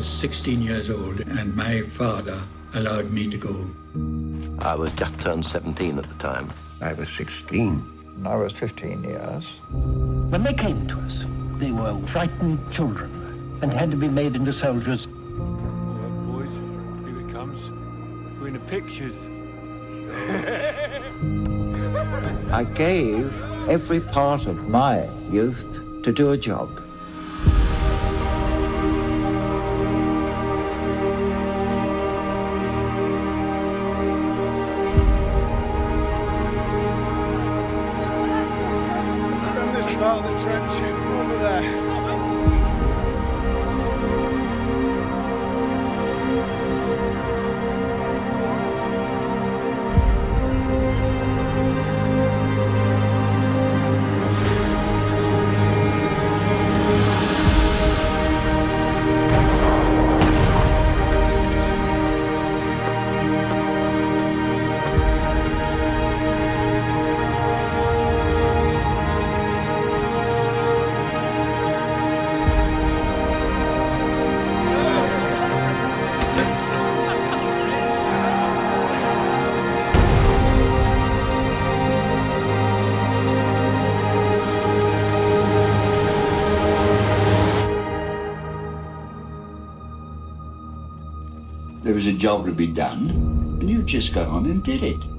was 16 years old and my father allowed me to go. I was just turned 17 at the time. I was 16. I was 15 years. When they came to us, they were frightened children and had to be made into soldiers. All right, boys, here it comes. We're in the pictures. I gave every part of my youth to do a job. Stand this part of the trench over there. There was a job to be done, and you just got on and did it.